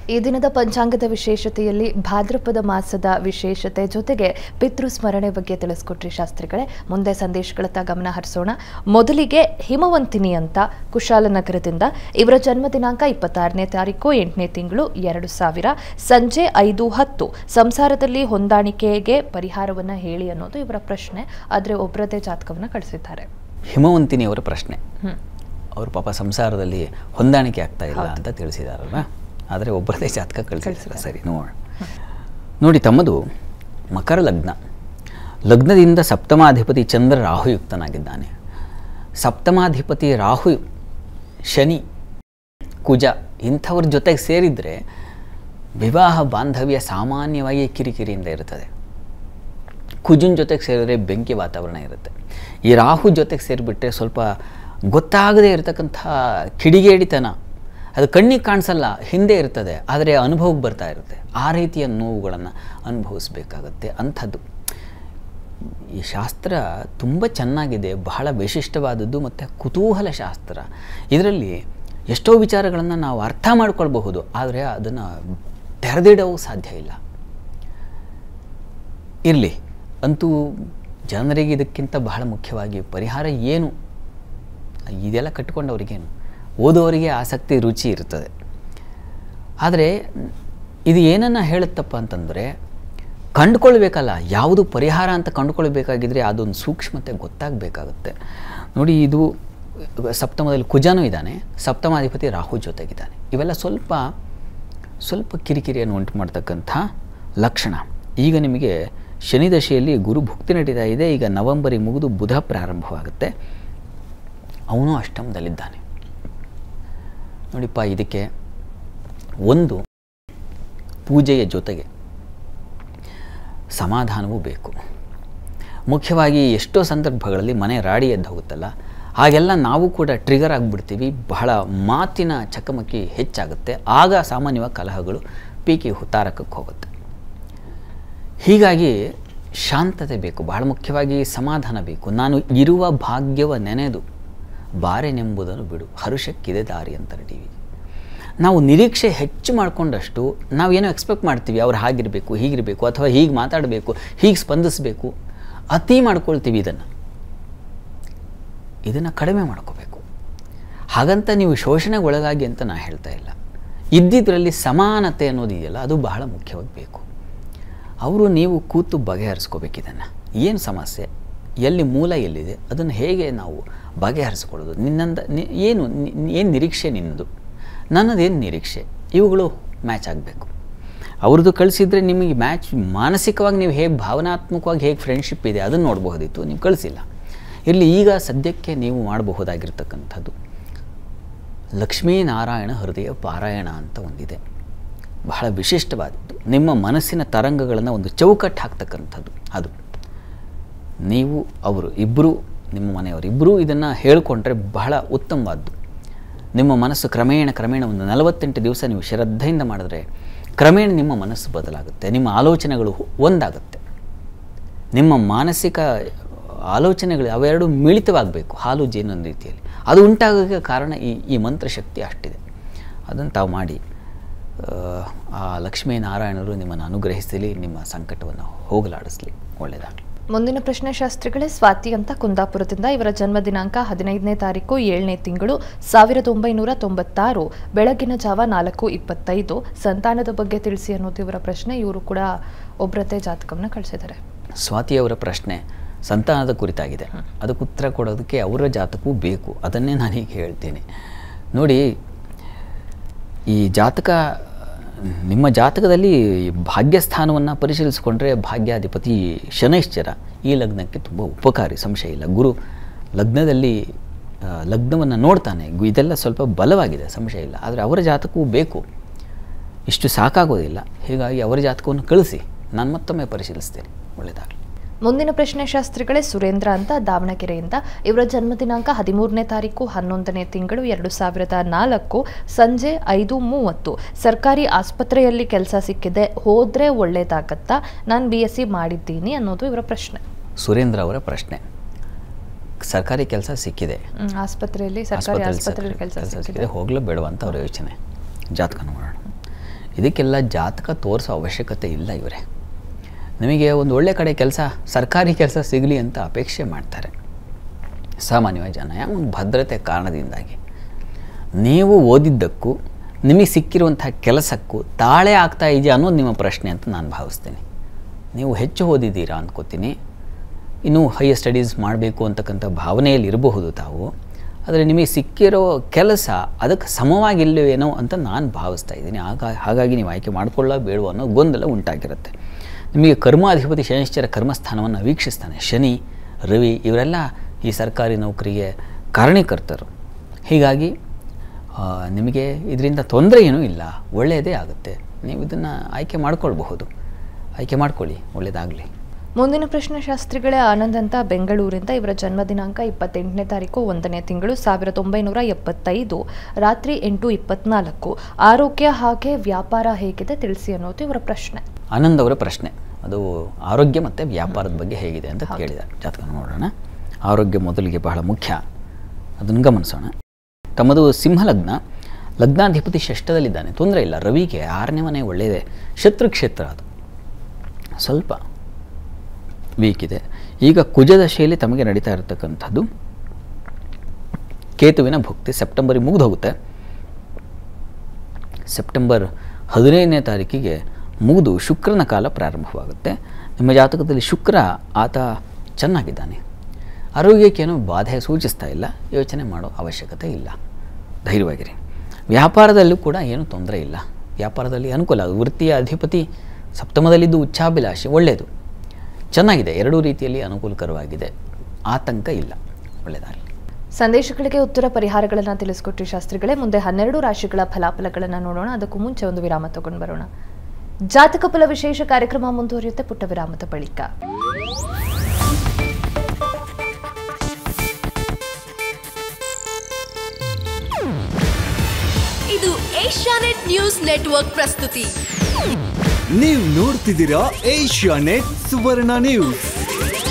ಈ ದಿನದ ಪಂಚಾಂಗದ ವಿಶೇಷತೆಯಲ್ಲಿ ಭಾದ್ರಪದ ಮಾಸದ ವಿಶೇಷತೆ ಜೊತೆಗೆ ಪಿತೃ ಸ್ಮರಣೆ ಬಗ್ಗೆ ತಿಳಿಸ್ಕೊಟ್ರಿ ಶಾಸ್ತ್ರಿಗಳೇ. ಮುಂದೆ ಸಂದೇಶಗಳತ್ತ ಗಮನ ಹರಿಸೋಣ. ಮೊದಲಿಗೆ ಹಿಮವಂತಿನಿ ಅಂತ ಕುಶಾಲನಗರದಿಂದ, ಇವರ ಜನ್ಮ ದಿನಾಂಕ 26ನೇ ತಾರೀಕು 8ನೇ ತಿಂಗಳು 2000, ಸಂಜೆ 5:10. ಸಂಸಾರದಲ್ಲಿ ಹೊಂದಾಣಿಕೆಗೆ ಪರಿಹಾರವನ್ನ ಹೇಳಿ ಅನ್ನೋದು ಇವರ ಪ್ರಶ್ನೆ. ಆದರೆ ಒಬ್ಬರದೇ ಜಾತಕವನ್ನ ಕಳಿಸಿದ್ದಾರೆ. ಹಿಮವಂತಿನಿ ಅವರ ಪ್ರಶ್ನೆ. ಅವರು ಪಾಪ ಸಂಸಾರದಲ್ಲಿ ಹೊಂದಾಣಿಕೆ ಆಗ್ತಾ ಇಲ್ಲ ಅಂತ ತಿಳಿಸಿದಾರಲ್ಲ, ಆದರೆ ಒಬ್ಬರದೇ ಜಾತಕ ಕಳಿಸಿದ್ದಾರೆ. ಸರಿ, ನೋಡೋಣ. ನೋಡಿ, ತಮ್ಮದು ಮಕರ ಲಗ್ನ. ಲಗ್ನದಿಂದ ಸಪ್ತಮಾಧಿಪತಿ ಚಂದ್ರ ರಾಹುಯುಕ್ತನಾಗಿದ್ದಾನೆ. ಸಪ್ತಮಾಧಿಪತಿ ರಾಹು, ಶನಿ, ಕುಜ ಇಂಥವ್ರ ಜೊತೆಗೆ ಸೇರಿದರೆ ವಿವಾಹ ಬಾಂಧವ್ಯ ಸಾಮಾನ್ಯವಾಗಿ ಕಿರಿಕಿರಿಯಿಂದ ಇರ್ತದೆ. ಕುಜನ ಜೊತೆಗೆ ಸೇರಿದರೆ ಬೆಂಕಿ ವಾತಾವರಣ ಇರುತ್ತೆ. ಈ ರಾಹು ಜೊತೆಗೆ ಸೇರಿಬಿಟ್ರೆ ಸ್ವಲ್ಪ ಗೊತ್ತಾಗದೇ ಇರತಕ್ಕಂಥ ಕಿಡಿಗೇಡಿತನ, ಅದು ಕಣ್ಣಿಗೆ ಕಾಣಿಸಲ್ಲ, ಹಿಂದೆ ಇರ್ತದೆ, ಆದರೆ ಅನುಭವಕ್ಕೆ ಬರ್ತಾ ಇರುತ್ತೆ. ಆ ರೀತಿಯ ನೋವುಗಳನ್ನು ಅನುಭವಿಸ್ಬೇಕಾಗತ್ತೆ. ಅಂಥದ್ದು ಈ ಶಾಸ್ತ್ರ ತುಂಬ ಚೆನ್ನಾಗಿದೆ, ಬಹಳ ವಿಶಿಷ್ಟವಾದದ್ದು ಮತ್ತು ಕುತೂಹಲ ಶಾಸ್ತ್ರ. ಇದರಲ್ಲಿ ಎಷ್ಟೋ ವಿಚಾರಗಳನ್ನು ನಾವು ಅರ್ಥ ಮಾಡ್ಕೊಳ್ಬಹುದು, ಆದರೆ ಅದನ್ನು ತೆರೆದಿಡವು ಸಾಧ್ಯ ಇಲ್ಲ. ಇರಲಿ, ಅಂತೂ ಜನರಿಗೆ ಇದಕ್ಕಿಂತ ಬಹಳ ಮುಖ್ಯವಾಗಿ ಪರಿಹಾರ ಏನು, ಇದೆಲ್ಲ ಕಟ್ಟಿಕೊಂಡವ್ರಿಗೇನು, ಓದೋರಿಗೆ ಆಸಕ್ತಿ ರುಚಿ ಇರ್ತದೆ. ಆದರೆ ಇದು ಏನನ್ನು ಹೇಳುತ್ತಪ್ಪ ಅಂತಂದರೆ, ಕಂಡುಕೊಳ್ಬೇಕಲ್ಲ, ಯಾವುದು ಪರಿಹಾರ ಅಂತ ಕಂಡುಕೊಳ್ಬೇಕಾಗಿದ್ರೆ ಅದೊಂದು ಸೂಕ್ಷ್ಮತೆ ಗೊತ್ತಾಗಬೇಕಾಗುತ್ತೆ. ನೋಡಿ, ಇದು ಸಪ್ತಮದಲ್ಲಿ ಕುಜನೂ ಇದ್ದಾನೆ, ಸಪ್ತಮಾಧಿಪತಿ ರಾಹು ಜೊತೆಗಿದ್ದಾನೆ. ಇವೆಲ್ಲ ಸ್ವಲ್ಪ ಕಿರಿಕಿರಿಯನ್ನು ಉಂಟು ಮಾಡ್ತಕ್ಕಂಥ ಲಕ್ಷಣ. ಈಗ ನಿಮಗೆ ಶನಿ ದಶೆಯಲ್ಲಿ ಗುರು ಭುಕ್ತಿ ನಡೀತಾ ಇದೆ. ಈಗ ನವೆಂಬರಿಗೆ ಮುಗಿದು ಬುಧ ಪ್ರಾರಂಭವಾಗುತ್ತೆ. ಅವನು ಅಷ್ಟಮದಲ್ಲಿದ್ದಾನೆ. ನೋಡಿಪ್ಪ, ಇದಕ್ಕೆ ಒಂದು ಪೂಜೆಯ ಜೊತೆಗೆ ಸಮಾಧಾನವೂ ಬೇಕು. ಮುಖ್ಯವಾಗಿ ಎಷ್ಟೋ ಸಂದರ್ಭಗಳಲ್ಲಿ ಮನೆ ರಾಡಿ ಎದ್ದು ಹೋಗುತ್ತಲ್ಲ, ಹಾಗೆಲ್ಲ ನಾವು ಕೂಡ ಟ್ರಿಗರ್ ಆಗಿಬಿಡ್ತೀವಿ. ಬಹಳ ಮಾತಿನ ಚಕಮಕಿ ಹೆಚ್ಚಾಗುತ್ತೆ. ಆಗ ಸಾಮಾನ್ಯವಾಗಿ ಕಲಹಗಳು ಪೀಕಿ ಹುತ್ತಾರಕಕ್ಕೆ ಹೋಗುತ್ತೆ. ಹೀಗಾಗಿ ಶಾಂತತೆ ಬೇಕು, ಬಹಳ ಮುಖ್ಯವಾಗಿ ಸಮಾಧಾನ ಬೇಕು. ನಾನು ಇರುವ ಭಾಗ್ಯವ ನೆನೆದು ಬಾರೆನೆಂಬುದನ್ನು ಬಿಡು, ಹರುಷಕ್ಕಿದೆ ದಾರಿ ಅಂತಾರೆ ಟಿ ವಿ. ನಾವು ನಿರೀಕ್ಷೆ ಹೆಚ್ಚು ಮಾಡಿಕೊಂಡಷ್ಟು ನಾವೇನೋ ಎಕ್ಸ್ಪೆಕ್ಟ್ ಮಾಡ್ತೀವಿ, ಅವ್ರು ಹಾಗಿರಬೇಕು, ಹೀಗಿರಬೇಕು, ಅಥವಾ ಹೀಗೆ ಮಾತಾಡಬೇಕು, ಹೀಗೆ ಸ್ಪಂದಿಸಬೇಕು, ಅತಿ ಮಾಡ್ಕೊಳ್ತೀವಿ. ಇದನ್ನು ಕಡಿಮೆ ಮಾಡ್ಕೋಬೇಕು. ಹಾಗಂತ ನೀವು ಶೋಷಣೆಗೆ ಒಳಗಾಗಿ ಅಂತ ನಾನು ಹೇಳ್ತಾ ಇಲ್ಲ. ಇದ್ದಿದ್ದರಲ್ಲಿ ಸಮಾನತೆ ಅನ್ನೋದು ಇದೆಯಲ್ಲ, ಅದು ಬಹಳ ಮುಖ್ಯವಾಗಿ ಬೇಕು. ಅವರು ನೀವು ಕೂತು ಬಗೆಹರಿಸ್ಕೋಬೇಕು. ಇದನ್ನು ಏನು ಸಮಸ್ಯೆ, ಎಲ್ಲಿ ಮೂಲ ಎಲ್ಲಿದೆ, ಅದನ್ನು ಹೇಗೆ ನಾವು ಬಗೆಹರಿಸ್ಕೊಳ್ಳೋದು, ಏನು ನಿರೀಕ್ಷೆ ನಿನ್ನದು, ನನ್ನದೇನು ನಿರೀಕ್ಷೆ, ಇವುಗಳು ಮ್ಯಾಚ್ ಆಗಬೇಕು. ಅವ್ರದ್ದು ಕಳಿಸಿದರೆ ನಿಮಗೆ ಮ್ಯಾಚ್, ಮಾನಸಿಕವಾಗಿ ನೀವು ಹೇಗೆ, ಭಾವನಾತ್ಮಕವಾಗಿ ಹೇಗೆ ಫ್ರೆಂಡ್ಶಿಪ್ ಇದೆ ಅದನ್ನು ನೋಡಬಹುದಿತ್ತು, ನೀವು ಕಳಿಸಿಲ್ಲ. ಇಲ್ಲಿ ಈಗ ಸದ್ಯಕ್ಕೆ ನೀವು ಮಾಡಬಹುದಾಗಿರ್ತಕ್ಕಂಥದ್ದು ಲಕ್ಷ್ಮೀನಾರಾಯಣ ಹೃದಯ ಪಾರಾಯಣ ಅಂತ ಒಂದಿದೆ, ಬಹಳ ವಿಶಿಷ್ಟವಾದದ್ದು. ನಿಮ್ಮ ಮನಸ್ಸಿನ ತರಂಗಗಳನ್ನು ಒಂದು ಚೌಕಟ್ಟು ಹಾಕ್ತಕ್ಕಂಥದ್ದು. ಅದು ನೀವು, ಅವರು ಇಬ್ಬರು, ನಿಮ್ಮ ಮನೆಯವರು ಇಬ್ಬರೂ ಇದನ್ನು ಹೇಳಿಕೊಂಡ್ರೆ ಬಹಳ ಉತ್ತಮವಾದ್ದು. ನಿಮ್ಮ ಮನಸ್ಸು ಕ್ರಮೇಣ ಒಂದು 48 ದಿವಸ ನೀವು ಶ್ರದ್ಧೆಯಿಂದ ಮಾಡಿದ್ರೆ ಕ್ರಮೇಣ ನಿಮ್ಮ ಮನಸ್ಸು ಬದಲಾಗುತ್ತೆ. ನಿಮ್ಮ ಆಲೋಚನೆಗಳು ಒಂದಾಗುತ್ತೆ. ನಿಮ್ಮ ಮಾನಸಿಕ ಆಲೋಚನೆಗಳು ಅವೆರಡು ಮಿಳಿತವಾಗಬೇಕು, ಹಾಲು ಜೇನೊಂದು ರೀತಿಯಲ್ಲಿ. ಅದು ಉಂಟಾಗೋಕ್ಕೆ ಕಾರಣ ಈ ಮಂತ್ರಶಕ್ತಿ ಅಷ್ಟಿದೆ. ಅದನ್ನು ತಾವು ಮಾಡಿ, ಆ ಲಕ್ಷ್ಮೀನಾರಾಯಣರು ನಿಮ್ಮನ್ನು ಅನುಗ್ರಹಿಸಲಿ, ನಿಮ್ಮ ಸಂಕಟವನ್ನು ಹೋಗಲಾಡಿಸಲಿ. ಒಳ್ಳೆಯದಾಗಲಿ. ಮುಂದಿನ ಪ್ರಶ್ನೆ ಶಾಸ್ತ್ರಿಗಳೇ, ಸ್ವಾತಿ ಅಂತ ಕುಂದಾಪುರದಿಂದ, ಇವರ ಜನ್ಮ ದಿನಾಂಕ 15ನೇ ತಾರೀಕು 7ನೇ ತಿಂಗಳು 1996, ಬೆಳಗಿನ ಜಾವ 4:25. ಸಂತಾನದ ಬಗ್ಗೆ ತಿಳಿಸಿ ಅನ್ನೋದು ಇವರ ಪ್ರಶ್ನೆ. ಇವರು ಕೂಡ ಒಬ್ಬರದೇ ಜಾತಕವನ್ನು ಕಳಿಸಿದ್ದಾರೆ. ಸ್ವಾತಿಯವರ ಪ್ರಶ್ನೆ ಸಂತಾನದ ಕುರಿತಾಗಿದೆ. ಅದಕ್ಕೆ ಉತ್ತರ ಕೊಡೋದಕ್ಕೆ ಅವರ ಜಾತಕವೂ ಬೇಕು. ಅದನ್ನೇ ನಾನೀಗ ಹೇಳ್ತೀನಿ. ನೋಡಿ, ಈ ಜಾತಕ, ನಿಮ್ಮ ಜಾತಕದಲ್ಲಿ ಭಾಗ್ಯಸ್ಥಾನವನ್ನು ಪರಿಶೀಲಿಸಿಕೊಂಡ್ರೆ ಭಾಗ್ಯಾಧಿಪತಿ ಶನೈಶ್ಚರ ಈ ಲಗ್ನಕ್ಕೆ ತುಂಬ ಉಪಕಾರಿ, ಸಂಶಯ ಇಲ್ಲ. ಗುರು ಲಗ್ನವನ್ನು ನೋಡ್ತಾನೆ, ಇದೆಲ್ಲ ಸ್ವಲ್ಪ ಬಲವಾಗಿದೆ, ಸಂಶಯ ಇಲ್ಲ. ಆದರೆ ಅವರ ಜಾತಕವೂ ಬೇಕು, ಇಷ್ಟು ಸಾಕಾಗೋದಿಲ್ಲ. ಹೀಗಾಗಿ ಅವರ ಜಾತಕವನ್ನು ಕಳಿಸಿ, ನಾನು ಮತ್ತೊಮ್ಮೆ ಪರಿಶೀಲಿಸ್ತೇನೆ. ಒಳ್ಳೆಯದಾಗಲಿ. ಮುಂದಿನ ಪ್ರಶ್ನೆ ಶಾಸ್ತ್ರಿಗಳೇ, ಸುರೇಂದ್ರ ಅಂತ ದಾವಣಗೆರೆಯಿಂದ, ಇವರ ಜನ್ಮ ದಿನಾಂಕ 13ನೇ ತಾರೀಕು 11ನೇ ತಿಂಗಳು 2004, ಸಂಜೆ 5:30. ಸರ್ಕಾರಿ ಆಸ್ಪತ್ರೆಯಲ್ಲಿ ಕೆಲಸ ಸಿಕ್ಕಿದೆ, ಹೋದ್ರೆ ಒಳ್ಳೇದಾಗತ್ತಾ? ನಾನು BSc ಮಾಡಿದ್ದೀನಿ ಅನ್ನೋದು ಇವರ ಪ್ರಶ್ನೆ. ಸುರೇಂದ್ರ ಅವರ ಪ್ರಶ್ನೆ, ಸರ್ಕಾರಿ ಕೆಲಸ ಸಿಕ್ಕಿದೆ, ಆಸ್ಪತ್ರೆಯಲ್ಲಿ ಸರ್ಕಾರಿ ಆಸ್ಪತ್ರೆಯಲ್ಲಿ ಕೆಲಸ ಸಿಕ್ಕಿದೆ, ಹೋಗ್ಲೂ ಬೇಡವಾ ಅಂತ ಅವರ ಯೋಚನೆ. ಜಾತಕ ನೋಡೋಣ. ಇದಕ್ಕೆಲ್ಲ ಜಾತಕ ತೋರಿಸೋ ಅವಶ್ಯಕತೆ ಇಲ್ಲ ಇವರೇ. ನಿಮಗೆ ಒಂದು ಒಳ್ಳೆ ಕಡೆ ಕೆಲಸ, ಸರ್ಕಾರಿ ಕೆಲಸ ಸಿಗಲಿ ಅಂತ ಅಪೇಕ್ಷೆ ಮಾಡ್ತಾರೆ ಸಾಮಾನ್ಯವಾಗಿ ಜನ. ಒಂದು ಭದ್ರತೆ ಕಾರಣದಿಂದಾಗಿ. ನೀವು ಓದಿದ್ದಕ್ಕೂ ನಿಮಗೆ ಸಿಕ್ಕಿರುವಂಥ ಕೆಲಸಕ್ಕೂ ತಾಳೆ ಆಗ್ತಾ ಇದೆಯಾ ಅನ್ನೋದು ನಿಮ್ಮ ಪ್ರಶ್ನೆ ಅಂತ ನಾನು ಭಾವಿಸ್ತೀನಿ. ನೀವು ಹೆಚ್ಚು ಓದಿದ್ದೀರಾ ಅಂದ್ಕೋತೀನಿ, ಇನ್ನೂ ಹೈಯರ್ ಸ್ಟಡೀಸ್ ಮಾಡಬೇಕು ಅಂತಕ್ಕಂಥ ಭಾವನೆಯಲ್ಲಿ ಇರಬಹುದು ತಾವು. ಆದರೆ ನಿಮಗೆ ಸಿಕ್ಕಿರೋ ಕೆಲಸ ಅದಕ್ಕೆ ಸಮವಾಗಿಲ್ಲವೇನೋ ಅಂತ ನಾನು ಭಾವಿಸ್ತಾ ಇದ್ದೀನಿ. ಹಾಗಾಗಿ ನೀವು ಆಯ್ಕೆ ಮಾಡಿಕೊಳ್ಳೋ ಬೇಡವೋ ಅನ್ನೋ ಗೊಂದಲ ಉಂಟಾಗಿರುತ್ತೆ. ನಿಮಗೆ ಕರ್ಮಾಧಿಪತಿ ಶನಿಶ್ಚರ ಕರ್ಮಸ್ಥಾನವನ್ನು ವೀಕ್ಷಿಸ್ತಾನೆ. ಶನಿ, ರವಿ ಇವರೆಲ್ಲ ಈ ಸರ್ಕಾರಿ ನೌಕರಿಗೆ ಕಾರಣೀಕರ್ತರು. ಹೀಗಾಗಿ ನಿಮಗೆ ಇದರಿಂದ ತೊಂದರೆ ಏನೂ ಇಲ್ಲ, ಒಳ್ಳೆಯದೇ ಆಗುತ್ತೆ. ನೀವು ಇದನ್ನು ಆಯ್ಕೆ ಮಾಡ್ಕೊಳ್ಬಹುದು. ಆಯ್ಕೆ ಮಾಡ್ಕೊಳ್ಳಿ, ಒಳ್ಳೆಯದಾಗಲಿ. ಮುಂದಿನ ಪ್ರಶ್ನೆ ಶಾಸ್ತ್ರಿಗಳೇ, ಆನಂದ್ ಅಂತ ಬೆಂಗಳೂರಿಂದ. ಇವರ ಜನ್ಮ ದಿನಾಂಕ 28ನೇ ತಾರೀಕು 1ನೇ ತಿಂಗಳು 1975 ರಾತ್ರಿ 8:24. ಆರೋಗ್ಯ ಹಾಗೆ ವ್ಯಾಪಾರ ಹೇಗಿದೆ ತಿಳಿಸಿ ಅನ್ನೋದು ಇವರ ಪ್ರಶ್ನೆ. ಆನಂದ್ ಅವರ ಪ್ರಶ್ನೆ ಅದು ಆರೋಗ್ಯ ಮತ್ತು ವ್ಯಾಪಾರದ ಬಗ್ಗೆ ಹೇಗಿದೆ ಅಂತ ಕೇಳಿದ್ದಾರೆ. ಜಾತಕ ನೋಡೋಣ. ಆರೋಗ್ಯ ಮೊದಲಿಗೆ ಬಹಳ ಮುಖ್ಯ, ಅದನ್ನು ಗಮನಿಸೋಣ. ತಮ್ಮದು ಸಿಂಹಲಗ್ನ, ಲಗ್ನಾಧಿಪತಿ ಷಷ್ಠದಲ್ಲಿದ್ದಾನೆ, ತೊಂದರೆ ಇಲ್ಲ. ರವಿಗೆ 6ನೇ ಮನೆ ಒಳ್ಳೆಯದೇ, ಶತ್ರು ಕ್ಷೇತ್ರ ಅದು ಸ್ವಲ್ಪ ವೀಕ್ ಇದೆ. ಈಗ ಕುಜದಶೆಯಲ್ಲಿ ತಮಗೆ ನಡೀತಾ ಇರತಕ್ಕಂಥದ್ದು ಕೇತುವಿನ ಭುಕ್ತಿ. ಸೆಪ್ಟೆಂಬರಿಗೆ ಮುಗಿದು ಹೋಗುತ್ತೆ. ಸೆಪ್ಟೆಂಬರ್ 15ನೇ ತಾರೀಕಿಗೆ ಮುಗಿದು ಶುಕ್ರನ ಕಾಲ ಪ್ರಾರಂಭವಾಗುತ್ತೆ. ನಿಮ್ಮ ಜಾತಕದಲ್ಲಿ ಶುಕ್ರ ಆತ ಚೆನ್ನಾಗಿದ್ದಾನೆ. ಆರೋಗ್ಯಕ್ಕೇನೂ ಬಾಧೆ ಸೂಚಿಸ್ತಾ ಇಲ್ಲ, ಯೋಚನೆ ಮಾಡೋ ಅವಶ್ಯಕತೆ ಇಲ್ಲ, ಧೈರ್ಯವಾಗಿರಿ. ವ್ಯಾಪಾರದಲ್ಲೂ ಕೂಡ ಏನೂ ತೊಂದರೆ ಇಲ್ಲ, ವ್ಯಾಪಾರದಲ್ಲಿ ಅನುಕೂಲ. ವೃತ್ತಿಯ ಅಧಿಪತಿ ಸಪ್ತಮದಲ್ಲಿದ್ದು ಉಚ್ಚಾಭಿಲಾಷೆ ಒಳ್ಳೆಯದು, ಚೆನ್ನಾಗಿದೆ. ಎರಡೂ ರೀತಿಯಲ್ಲಿ ಅನುಕೂಲಕರವಾಗಿದೆ, ಆತಂಕ ಇಲ್ಲ, ಒಳ್ಳೆಯದಾಗಲಿ. ಸಂದೇಶಗಳಿಗೆ ಉತ್ತರ ಪರಿಹಾರಗಳನ್ನು ತಿಳಿಸ್ಕೊಟ್ರಿ ಶಾಸ್ತ್ರಿಗಳೇ. ಮುಂದೆ 12 ರಾಶಿಗಳ ಫಲಾಫಲಗಳನ್ನು ನೋಡೋಣ. ಅದಕ್ಕೂ ಮುಂಚೆ ಒಂದು ವಿರಾಮ ತಗೊಂಡು ಬರೋಣ. ಜಾತಕ ಫಲ ವಿಶೇಷ ಕಾರ್ಯಕ್ರಮ ಮುಂದುವರಿಯುತ್ತೆ ಪುಟ್ಟ ವಿರಾಮದ ಬಳಿಕ. ಇದು ಏಷ್ಯಾನೆಟ್ ನ್ಯೂಸ್ ನೆಟ್ವರ್ಕ್ ಪ್ರಸ್ತುತಿ. ನೀವು ನೋಡ್ತಿದ್ದೀರಾ ಏಷ್ಯಾನೆಟ್ ಸುವರ್ಣ ನ್ಯೂಸ್.